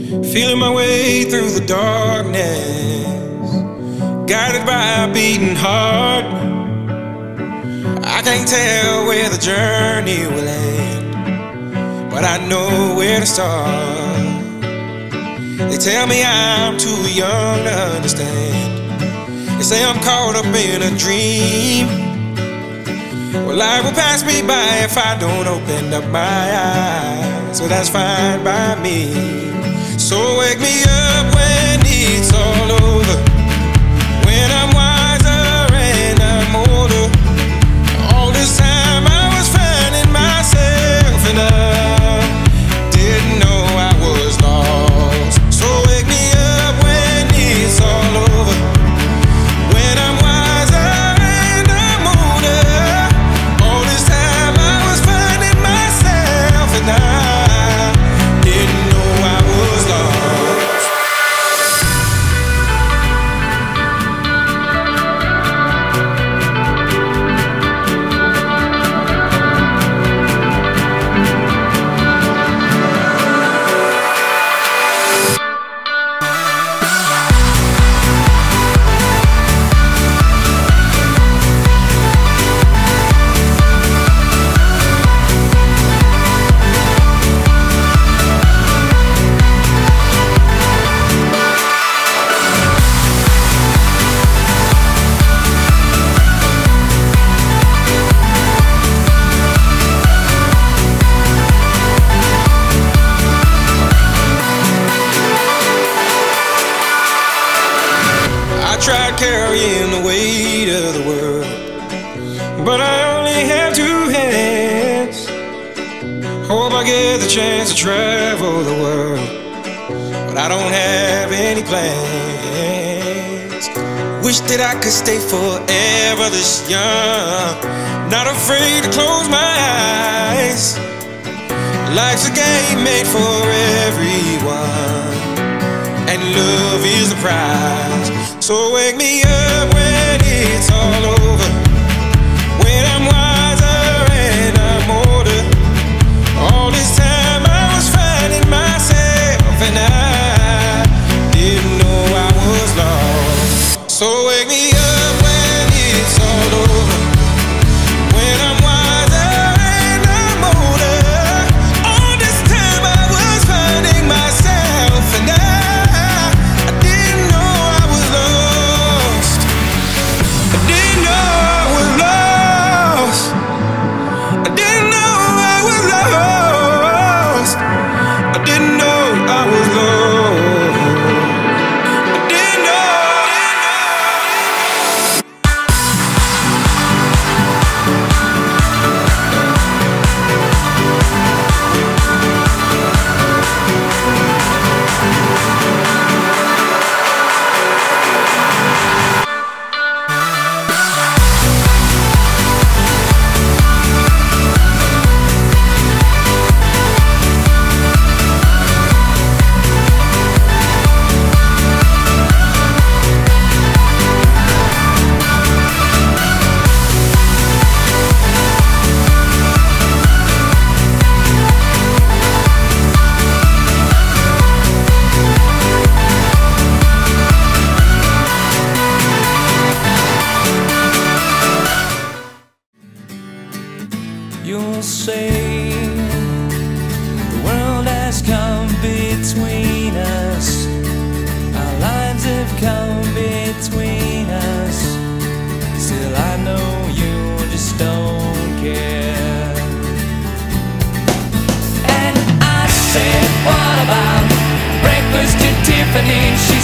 Feeling my way through the darkness, guided by a beating heart. I can't tell where the journey will end, but I know where to start. They tell me I'm too young to understand. They say I'm caught up in a dream. Well, life will pass me by if I don't open up my eyes. So that's fine by me. So wake me up when it's all over, when I'm wiser and I'm older. All this time I was finding myself and I didn't know I was lost. So wake me up when it's all over, when I'm wiser and I'm older. All this time I was finding myself and I didn't know I was lost. I tried carrying the weight of the world, but I only have two hands. Hope I get the chance to travel the world, but I don't have any plans. Wish that I could stay forever this young, not afraid to close my eyes. Life's a game made for everyone, and love is the prize. So wake me up when it's all over, when I'm wiser and I'm older. All this time I was finding myself and I didn't know I was lost. So wake me up when it's all over, when I'm wiser and I'm older. All this time I was finding myself and I didn't know I was lost. I didn't know I was lost. I didn't know I was lost. I didn't know I was lost. I didn't know. You'll say the world has come between us, our lives have come between us. Still I know you just don't care. And I said, what about breakfast at Tiffany's?